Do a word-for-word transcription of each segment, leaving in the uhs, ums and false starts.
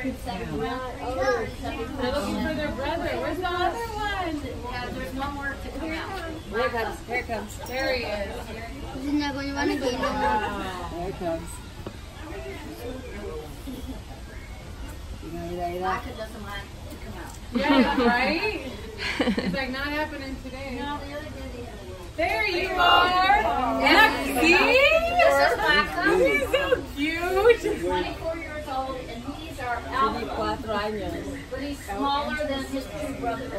They're looking for their brother. Where's the other one? Yeah, there's one more to come out. Here it comes. Here it comes. There he is. He's not going to run again. There it comes. Maka doesn't want to come out. Yeah, right? It's like not happening today. No, the other day they had There you are! This is Maka. He's so cute! He's twenty-four years old, and he's our alpha. But he's smaller than his two brothers.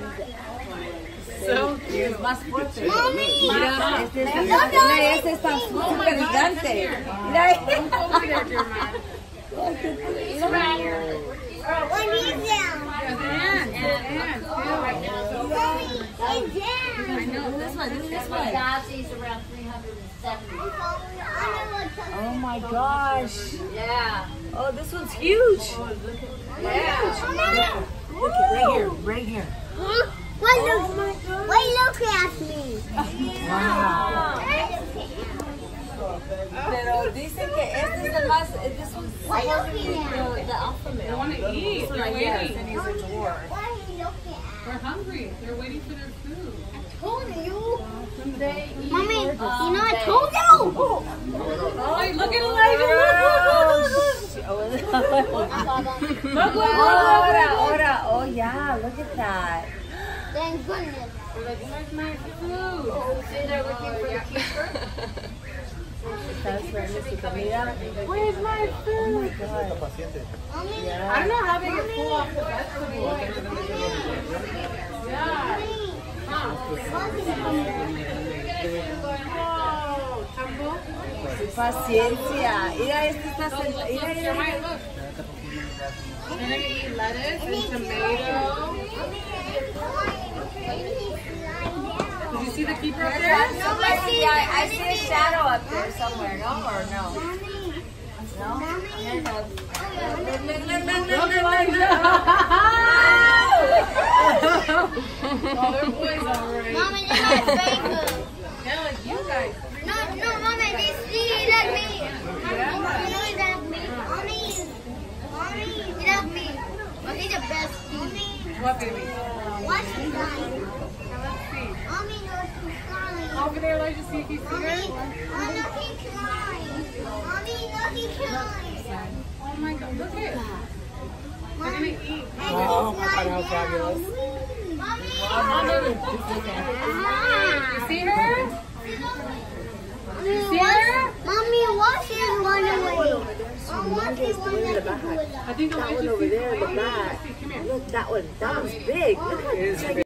So cute. Más fuerte. Mommy! Mira, este es, mira, este está súper gigante. Mira, Don't over there, dear man. He's around here. What is down? And, and, Right now, so Mommy, it's down. I know, this one, this, this one. Mandazzi's around three hundred seventy. Oh my gosh. Yeah. Oh, this one's huge. Yeah. Look, right here, right here. Huh? Why look, why look at me? Wow. Pero dicen que este es el más, this one's Why supposed to be looking at the, the alpha they male. want to eat. They're waiting. And he's a dwarf. What are you looking at? They're hungry. They're waiting for their food. Told you. They eat. Mommy, you um, know I they- told you. Oh, wait, look at it like look, look, look, look, look. Look, look, look, Ahora, look, ahora, oh yeah, look at that. Thank goodness. look. Like, where's my food? See, they're looking for the keeper. Where's my food? Mommy, I don't know how they get full off the vegetables. Yeah. Huh. Oh, tumble. Paciencia. Mira, este está sentado. Mira, Look, here, mira, Maya, mira. look. They're gonna eat lettuce and tomato. Did you see the keeper up there? No, I see, I, I see a shadow up there somewhere. No or no? No? There it goes. Look, look, look, look, look, look, look, look. Oh, they're boys alright. Mommy, they're not faithful. Yeah, like you guys. No, no, Mommy, they see like me. You know he's like me. Mommy, Mommy, he's like me. But he's the best. Mommy, What, baby? what's he like? Now let's see. Mommy knows he's crying. Over there, let's just see if you see Mommy, her. I know he's crying. Mommy knows he's crying. Oh my god, look at it. They're gonna eat. Oh, how fabulous. Mommy! You see her? Mommy, See her? Mommy, watch him run away. I want him run away. I think the That way one she over sees there in the her. back. Come here. Look, that one, that one's big. Look how it's like